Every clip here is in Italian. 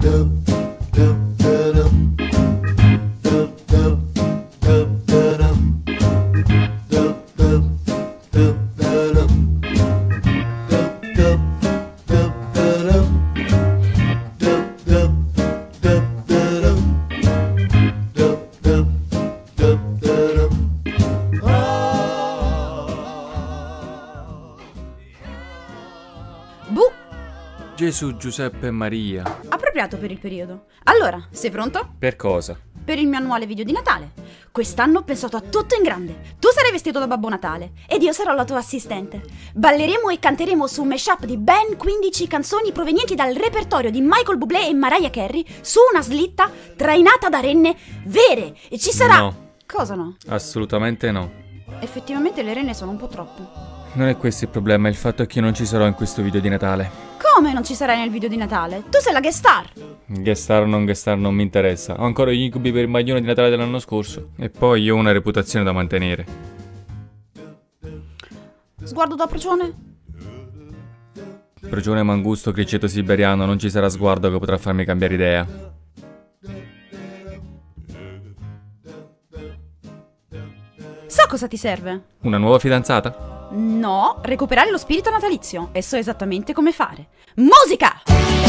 Gesù, Giuseppe e Maria. Appropriato per il periodo. Allora, sei pronto? Per cosa? Per il mio annuale video di Natale. Quest'anno ho pensato a tutto in grande. Tu sarai vestito da Babbo Natale ed io sarò la tua assistente. Balleremo e canteremo su un mashup di ben 15 canzoni provenienti dal repertorio di Michael Bublé e Mariah Carey su una slitta trainata da renne vere. E ci sarà... No. Cosa no? Assolutamente no. Effettivamente le renne sono un po' troppe. Non è questo il problema, il fatto è che io non ci sarò in questo video di Natale. Come non ci sarai nel video di Natale? Tu sei la guest star! Guest star o non guest star non mi interessa. Ho ancora gli incubi per il maglione di Natale dell'anno scorso. E poi io ho una reputazione da mantenere. Sguardo da procione? Procione mangusto, criceto siberiano, non ci sarà sguardo che potrà farmi cambiare idea. So cosa ti serve. Una nuova fidanzata? No, recuperare lo spirito natalizio. E so esattamente come fare. Musica!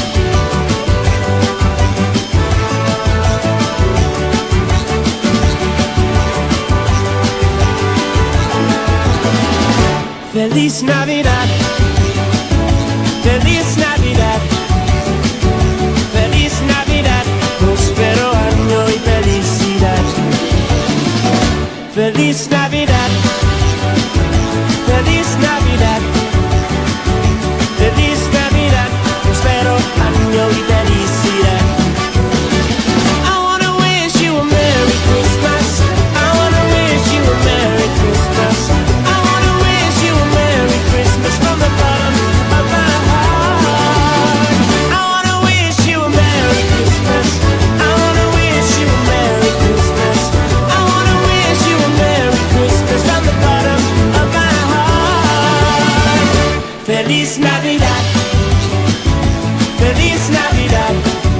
Feliz Navidad, Feliz Navidad, Feliz Navidad, prospero año y felicidad. Feliz Navidad, Feliz Navidad, Feliz Navidad, prospero año y felicidad. I wanna wish you a Merry Christmas. I wanna wish you a Merry Christmas. I wanna wish you a Merry Christmas from the bottom of my heart. I wanna wish you a Merry Christmas. I wanna wish you a Merry Christmas. I wanna wish you a Merry Christmas from the bottom of my heart. Feliz Navidad, Feliz Navidad,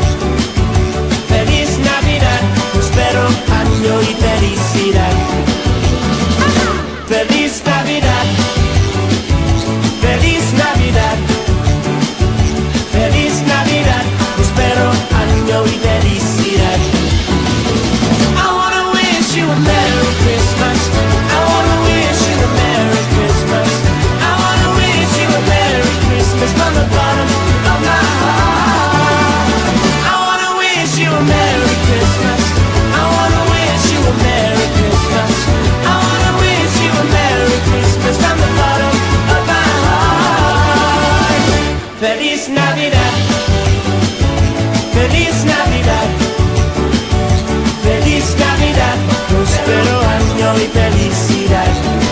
Feliz Navidad, prospero año y felicidad. Feliz Navidad, Feliz Navidad, Feliz Navidad, prospero año y felicidad. I wanna wish you a Merry Christmas. I wanna wish you a Merry Christmas. I wanna wish you a Merry Christmas from the bottom of my heart. I wanna wish you a Merry Christmas. I wanna wish you a Merry Christmas. I wanna wish you a Merry Christmas from the bottom of my heart. Feliz Navidad, Feliz Navidad, Feliz Navidad, prospero año y felicidad.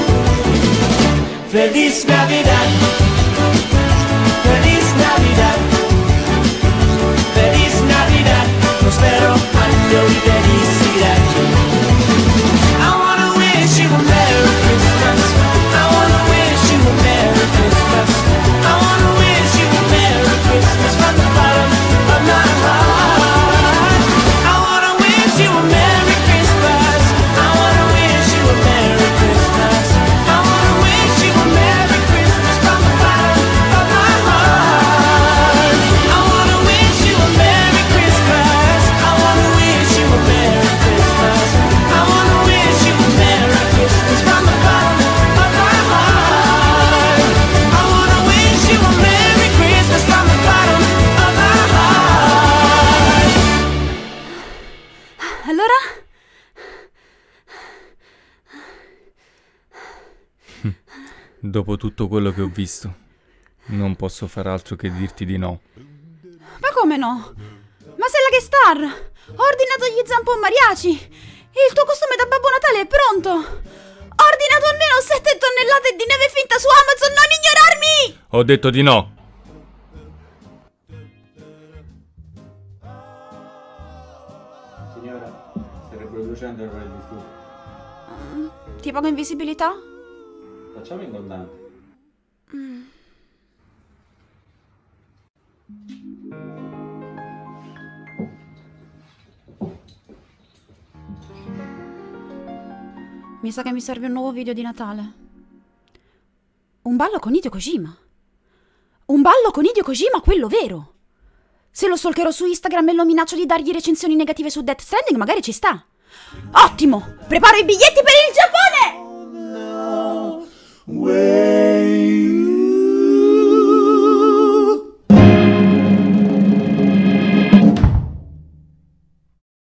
Feliz Navidad, Feliz Navidad, Feliz Navidad, prospero año y felicidad. I wanna wish you a Merry Christmas. I wanna wish you a Merry Christmas. I wanna wish you a Merry Christmas from the bottom of my heart. I wanna wish you a Merry Christmas. I wanna wish you a Merry Christmas. I wanna wish you a Merry Christmas from the bottom of my heart. I wanna wish you a Merry Christmas. I wanna wish you a Merry Christmas. I wanna wish you a Merry Christmas from the bottom of my heart. I wanna wish you a Merry Christmas from the bottom of my heart. Allora? Dopo tutto quello che ho visto, non posso far altro che dirti di no. Ma come no? Ma sei la guest star! Ho ordinato gli zampon mariachi! Il tuo costume da Babbo Natale è pronto! Ho ordinato almeno 7 tonnellate di neve finta su Amazon, non ignorarmi! Ho detto di no! Signora, starebbe bruciando il di stufa. Ti pago invisibilità? Facciamo in contanti. Mi sa che mi serve un nuovo video di Natale. Un ballo con Hideo Kojima. Un ballo con Hideo Kojima, quello vero. Se lo stalkerò su Instagram e lo minaccio di dargli recensioni negative su Death Stranding, magari ci sta. Ottimo! Preparo i biglietti per il Giappone! Where